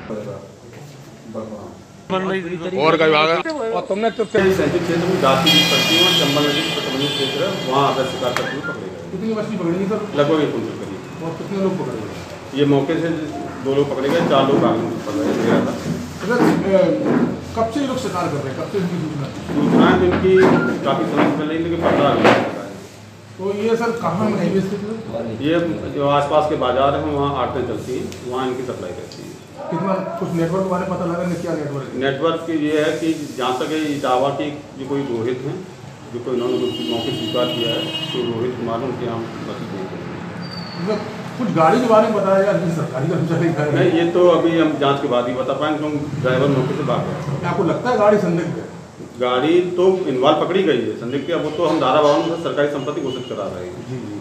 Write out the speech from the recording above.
और तुमने तो क्षेत्र में जाति पड़ती है, चंबल नदी तटबंधी क्षेत्र है, वहाँ अगर शिकार करते हुए पकड़े गए। कितनी मछली पकड़ी सर? लगभग 1 कुंटल करीब। और कितने लोग पकड़े गए? ये मौके से 2 लोग पकड़े गए, 4 लोग आगे पकड़े गए था। कब से ये लोग शिकार कर रहे हैं? कब से इनकी सूचनाएं तो इनकी काफ़ी समय से पहले, लेकिन पता नहीं है। तो ये सर कहाँ मछली बेचते थे? ये जो आसपास के बाजार हैं वहाँ आड़तें चलती हैं, वहाँ इनकी सप्लाई रहती है। कितना कुछ नेटवर्क वाले पता लगा नहीं? क्या नेटवर्क? नेटवर्क ये है कि जहाँ तक ये दावा की जो कोई रोहित हैं, जो कोई इन्होंने मौके स्वीकार किया है, तो रोहित कुमार उनके यहाँ मछली मतलब कुछ गाड़ी के बारे में बताया या सरकारी कर्मचारी? नहीं, ये तो अभी हम जांच के बाद ही बता पाएंगे, क्योंकि ड्राइवर मौके से भाग गया। आपको लगता है गाड़ी संदिग्ध है? गाड़ी तो इन्वॉल्व पकड़ी गई है, संदिग्ध अब वो तो हम धारा 52 से सरकारी संपत्ति घोषित करा रहे हैं।